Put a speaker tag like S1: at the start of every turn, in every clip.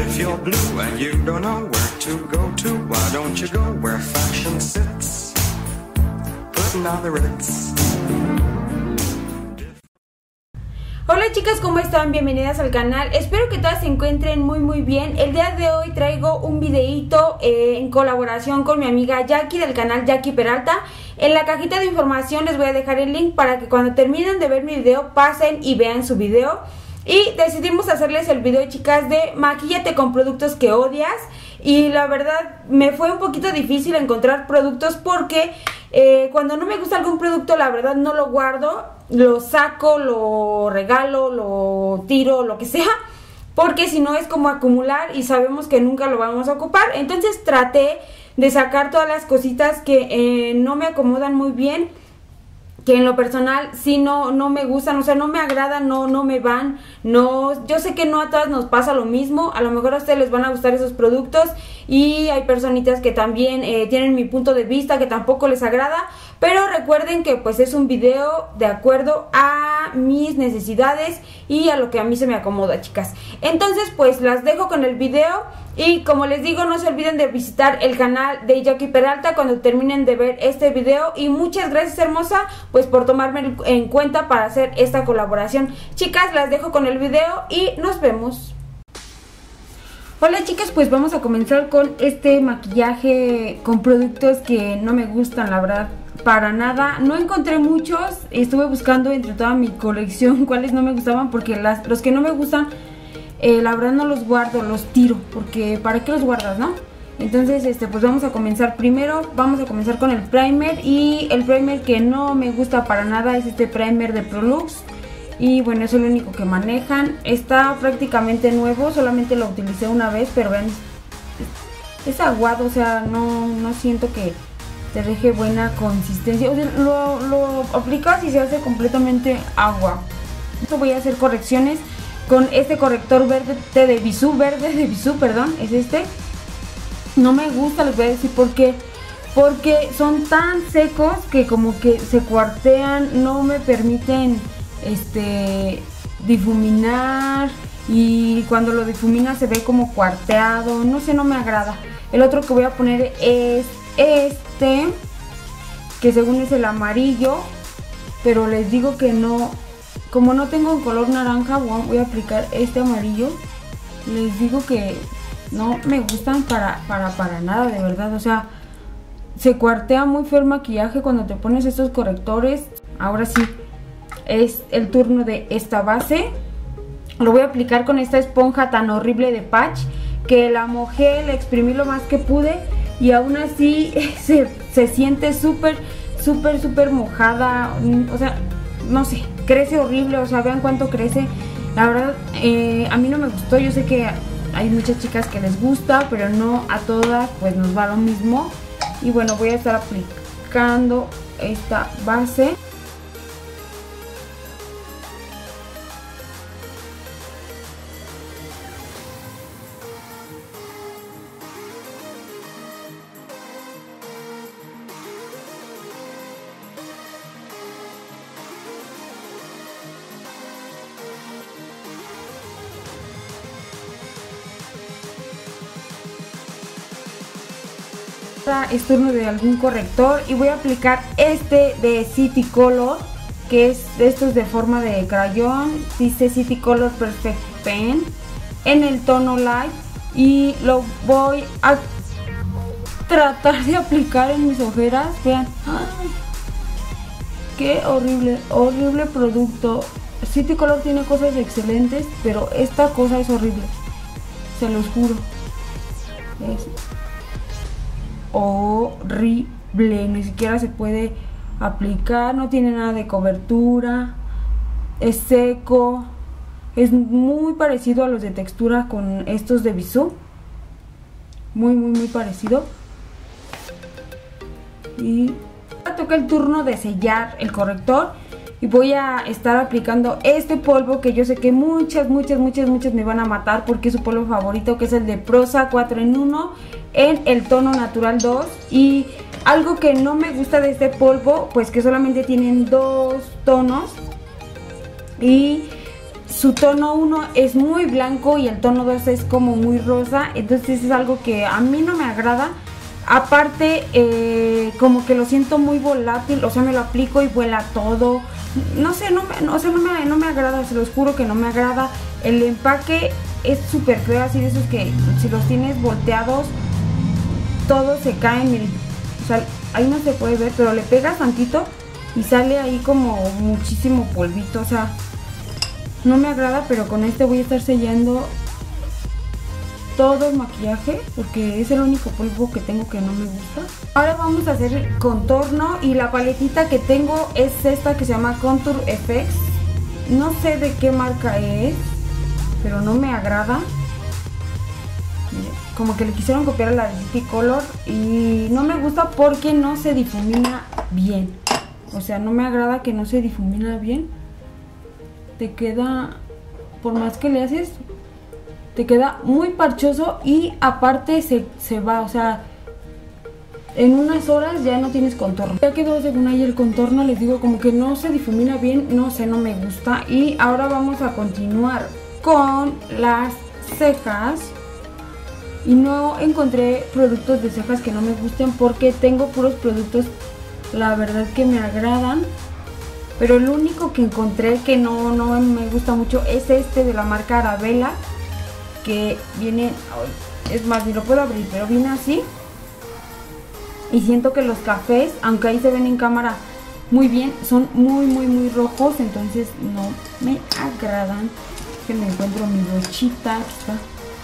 S1: if you're blue and you don't know where to go to, why don't you go where fashion sits, putting on the Ritz.
S2: Hola chicas, ¿cómo están? Bienvenidas al canal. Espero que todas se encuentren muy bien. El día de hoy traigo un videíto en colaboración con mi amiga Jackie del canal Jackie Peralta. En la cajita de información les voy a dejar el link para que cuando terminen de ver mi video pasen y vean su video. Y decidimos hacerles el video, chicas, de maquíllate con productos que odias. Y la verdad me fue un poquito difícil encontrar productos porque cuando no me gusta algún producto, la verdad no lo guardo, lo saco, lo regalo, lo tiro, lo que sea, porque si no es como acumular y sabemos que nunca lo vamos a ocupar. Entonces traté de sacar todas las cositas que no me acomodan muy bien, que en lo personal sí no me gustan, o sea, no me agradan, no me van, no, yo sé que no a todas nos pasa lo mismo, a lo mejor a ustedes les van a gustar esos productos y hay personitas que también tienen mi punto de vista que tampoco les agrada, pero recuerden que pues es un video de acuerdo a mis necesidades y a lo que a mí se me acomoda, chicas. Entonces pues las dejo con el video. Y como les digo, no se olviden de visitar el canal de Jackie Peralta cuando terminen de ver este video. Y muchas gracias, hermosa, pues por tomarme en cuenta para hacer esta colaboración. Chicas, las dejo con el video y nos vemos. Hola chicas, pues vamos a comenzar con este maquillaje con productos que no me gustan, la verdad, para nada. No encontré muchos, estuve buscando entre toda mi colección cuáles no me gustaban, porque los que no me gustan, la verdad no los guardo, los tiro, porque ¿para qué los guardas, no? Entonces, pues vamos a comenzar primero, vamos a comenzar con el primer. Y el primer que no me gusta para nada es este primer de Prolux. Y bueno, es el único que manejan. Está prácticamente nuevo, solamente lo utilicé una vez, pero vean, es aguado, o sea, no siento que te deje buena consistencia. O sea, lo aplicas y se hace completamente agua. Esto voy a hacer correcciones con este corrector verde de Bisú, perdón, es este. No me gusta, les voy a decir por qué. Porque son tan secos que como que se cuartean, no me permiten difuminar, y cuando lo difumina se ve como cuarteado, no sé, no me agrada. El otro que voy a poner es este, que según es el amarillo, pero les digo que no. Como no tengo color naranja, voy a aplicar este amarillo. Les digo que no me gustan para nada, de verdad. O sea, se cuartea muy feo el maquillaje cuando te pones estos correctores. Ahora sí, es el turno de esta base. Lo voy a aplicar con esta esponja tan horrible de Patch, que la mojé, la exprimí lo más que pude, y aún así se siente súper mojada. O sea, no sé, crece horrible, o sea, vean cuánto crece. La verdad, a mí no me gustó. Yo sé que hay muchas chicas que les gusta, pero no a todas pues nos va lo mismo. Y bueno, voy a estar aplicando esta base. Es turno de algún corrector y voy a aplicar este de City Color, que es de estos de forma de crayón, dice City Color Perfect Pen, en el tono light, y lo voy a tratar de aplicar en mis ojeras. Vean, ¡ay! Qué horrible producto. City Color tiene cosas excelentes, pero esta cosa es horrible, se los juro. Es horrible, ni siquiera se puede aplicar, no tiene nada de cobertura, es seco, es muy parecido a los de textura con estos de Bisú, muy parecido. Y toca el turno de sellar el corrector y voy a estar aplicando este polvo que yo sé que muchas me van a matar porque es su polvo favorito, que es el de Prosa 4 en 1 en el tono natural 2. Y algo que no me gusta de este polvo, pues que solamente tienen 2 tonos y su tono 1 es muy blanco y el tono 2 es como muy rosa, entonces es algo que a mí no me agrada. Aparte, como que lo siento muy volátil, o sea, me lo aplico y vuela todo. No sé, no me agrada, se los juro que no me agrada. El empaque es súper feo, así de esos que si los tienes volteados, todos se caen, miren. O sea, ahí no se puede ver, pero le pegas tantito y sale ahí como muchísimo polvito, o sea, no me agrada, pero con este voy a estar sellando todo el maquillaje porque es el único polvo que tengo que no me gusta. Ahora vamos a hacer el contorno y la paletita que tengo es esta que se llama Contour FX. No sé de qué marca es, pero no me agrada. Como que le quisieron copiar a la de City Color y no me gusta porque no se difumina bien. O sea, no me agrada que no se difumina bien. Te queda, por más que le haces, te queda muy parchoso y aparte se va, o sea, en unas horas ya no tienes contorno. Ya quedó según ahí el contorno, les digo, como que no se difumina bien, no sé, no me gusta. Y ahora vamos a continuar con las cejas. Y no encontré productos de cejas que no me gusten porque tengo puros productos, la verdad, que me agradan. Pero el único que encontré que no me gusta mucho es este de la marca Arabella, que viene, es más, ni lo puedo abrir, pero viene así. Y siento que los cafés, aunque ahí se ven en cámara muy bien, son muy rojos, entonces no me agradan. Que me encuentro mi brochita, aquí está.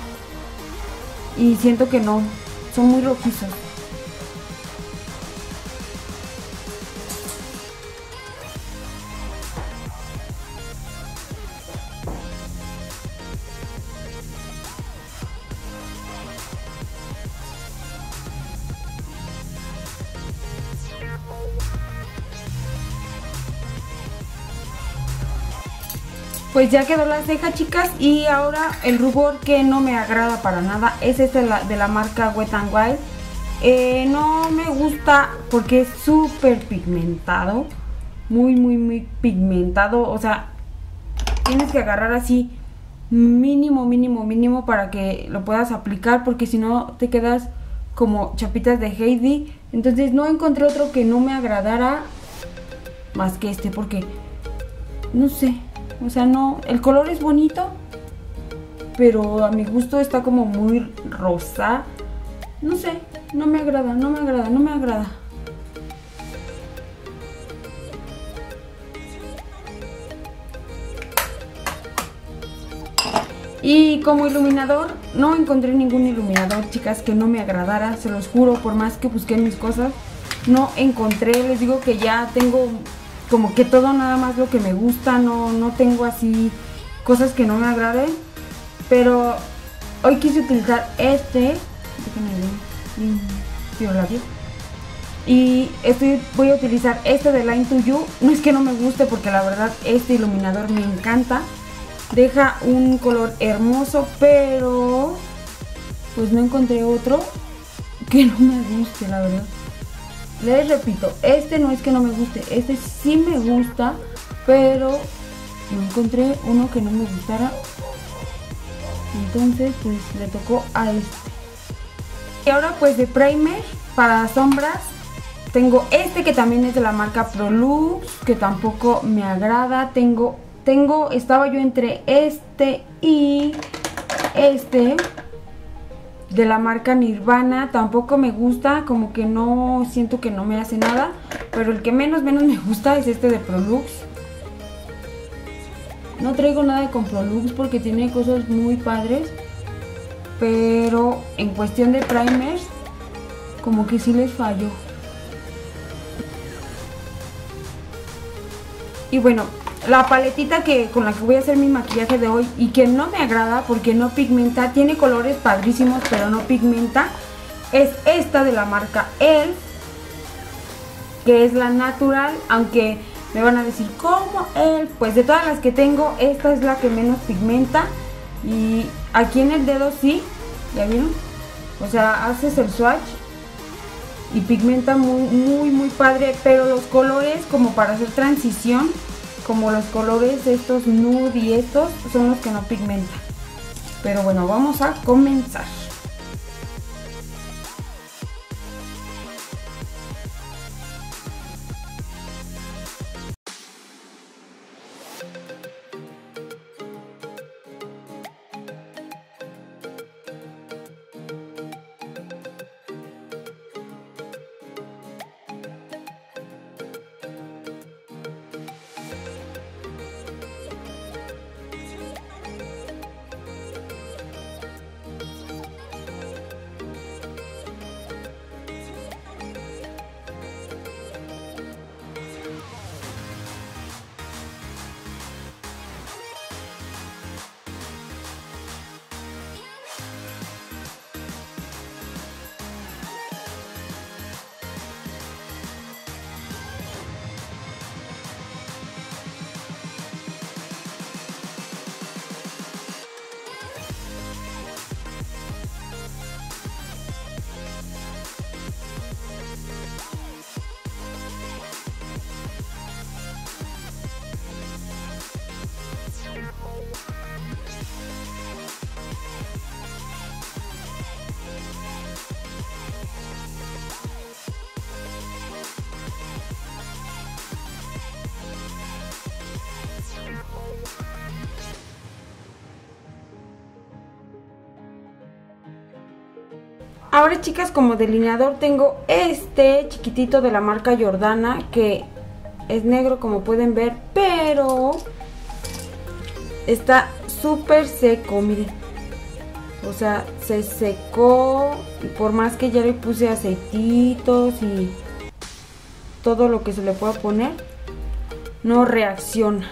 S2: Y siento que no, son muy rojizos. Pues ya quedó la ceja, chicas, y ahora el rubor que no me agrada para nada es este de la marca Wet n Wild. No me gusta porque es súper pigmentado, muy pigmentado, o sea, tienes que agarrar así mínimo para que lo puedas aplicar, porque si no te quedas como chapitas de Heidi. Entonces no encontré otro que no me agradara más que este, porque no sé. O sea, no, el color es bonito, pero a mi gusto está como muy rosa. No sé, no me agrada. Y como iluminador, no encontré ningún iluminador, chicas, que no me agradara. Se los juro, por más que busqué mis cosas, no encontré. Les digo que ya tengo como que todo nada más lo que me gusta, no tengo así cosas que no me agraden. Pero hoy quise utilizar este, y voy a utilizar este de Line to You. No es que no me guste, porque la verdad este iluminador me encanta, deja un color hermoso, pero pues no encontré otro que no me guste, la verdad. Les repito, este no es que no me guste, este sí me gusta, pero no encontré uno que no me gustara. Entonces pues le tocó a este. Y ahora pues de primer para sombras tengo este que también es de la marca Prolux, que tampoco me agrada. Estaba yo entre este y este de la marca Nirvana, tampoco me gusta, como que no, siento que no me hace nada. Pero el que menos me gusta es este de Prolux. No traigo nada con Prolux porque tiene cosas muy padres, pero en cuestión de primers como que sí les falló. Y bueno, la paletita con la que voy a hacer mi maquillaje de hoy y que no me agrada porque no pigmenta, tiene colores padrísimos pero no pigmenta, es esta de la marca ELF, que es la natural. Aunque me van a decir, ¿cómo ELF? Pues de todas las que tengo, esta es la que menos pigmenta. Y aquí en el dedo sí, ¿ya vieron? O sea, haces el swatch y pigmenta muy padre, pero los colores como para hacer transición como los colores estos nude y estos son los que no pigmentan. Pero bueno, vamos a comenzar. Ahora, chicas, como delineador tengo este chiquitito de la marca Jordana, que es negro como pueden ver, pero está súper seco, miren. O sea, se secó y por más que ya le puse aceititos y todo lo que se le pueda poner, no reacciona.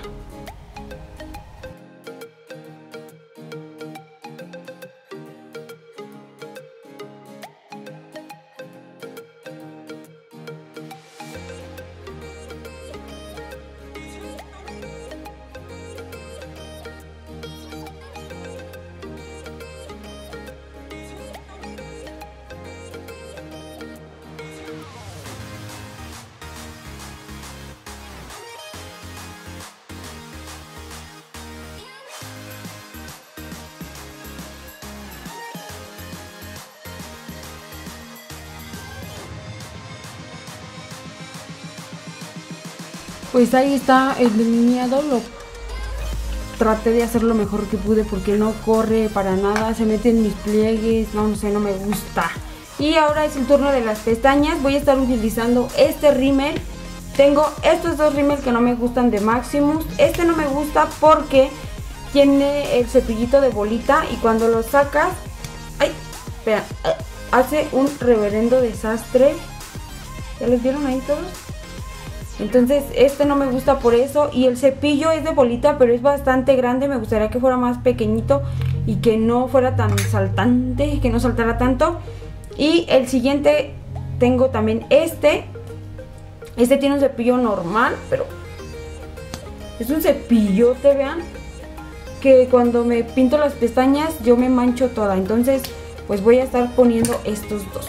S2: Pues ahí está el delineado, lo traté de hacer lo mejor que pude porque no corre para nada, se mete en mis pliegues, no sé, no me gusta. Y ahora es el turno de las pestañas. Voy a estar utilizando este rímel. Tengo estos dos rímel que no me gustan de Maximus. Este no me gusta porque tiene el cepillito de bolita y cuando lo sacas, ay, espera, hace un reverendo desastre. ¿Ya los vieron ahí todos? Entonces este no me gusta por eso. Y el cepillo es de bolita, pero es bastante grande. Me gustaría que fuera más pequeñito y que no fuera tan saltante, que no saltara tanto. Y el siguiente tengo también este. Este tiene un cepillo normal, pero es un cepillote, vean, que cuando me pinto las pestañas yo me mancho toda. Entonces pues voy a estar poniendo estos dos.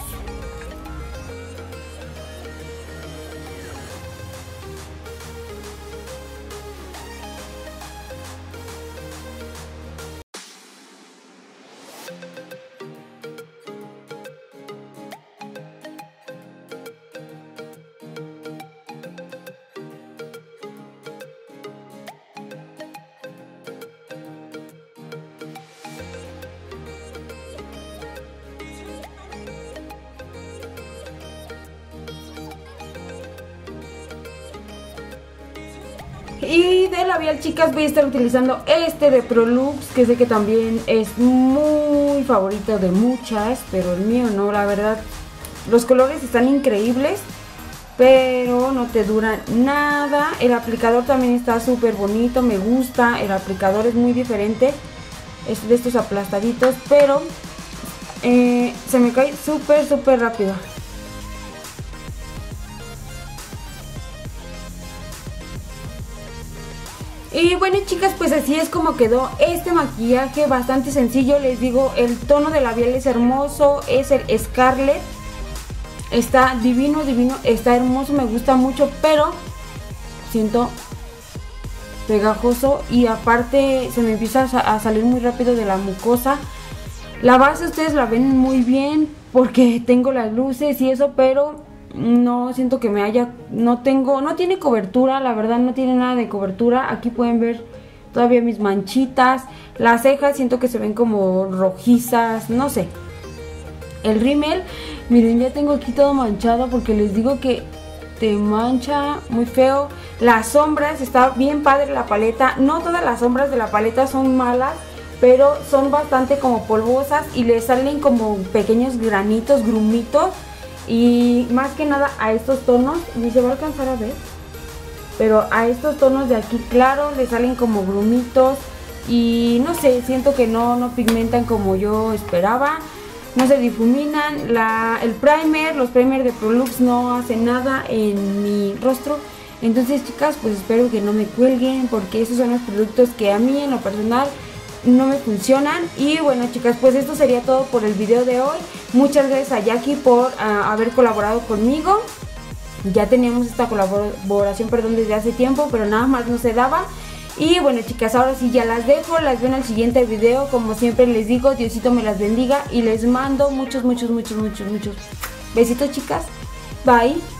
S2: Y de labial, chicas, voy a estar utilizando este de Prolux, que sé que también es muy favorito de muchas, pero el mío no, la verdad. Los colores están increíbles, pero no te duran nada. El aplicador también está súper bonito, me gusta. El aplicador es muy diferente, es de estos aplastaditos, pero se me cae súper rápido. Y bueno, chicas, pues así es como quedó este maquillaje, bastante sencillo. Les digo, el tono de labial es hermoso, es el Scarlet. Está divino, está hermoso, me gusta mucho, pero siento pegajoso y aparte se me empieza a salir muy rápido de la mucosa. La base ustedes la ven muy bien porque tengo las luces y eso, pero no siento que no tiene cobertura, la verdad no tiene nada de cobertura. Aquí pueden ver todavía mis manchitas, las cejas siento que se ven como rojizas, no sé. El rímel, miren, ya tengo aquí todo manchado porque les digo que te mancha muy feo. Las sombras, está bien padre la paleta. No todas las sombras de la paleta son malas, pero son bastante como polvosas y le salen como pequeños granitos, grumitos. Y más que nada a estos tonos, ni se va a alcanzar a ver, pero a estos tonos de aquí claro le salen como grumitos. Y no sé, siento que no pigmentan como yo esperaba. No se difuminan. El primer, los primers de Prolux no hacen nada en mi rostro. Entonces, chicas, pues espero que no me cuelguen, porque esos son los productos que a mí en lo personal no me funcionan. Y bueno, chicas, pues esto sería todo por el video de hoy. Muchas gracias a Jackie por haber colaborado conmigo. Ya teníamos esta colaboración, desde hace tiempo, pero nada más no se daba. Y bueno, chicas, ahora sí ya las dejo, las veo en el siguiente video. Como siempre les digo, Diosito me las bendiga y les mando muchos besitos, chicas. Bye.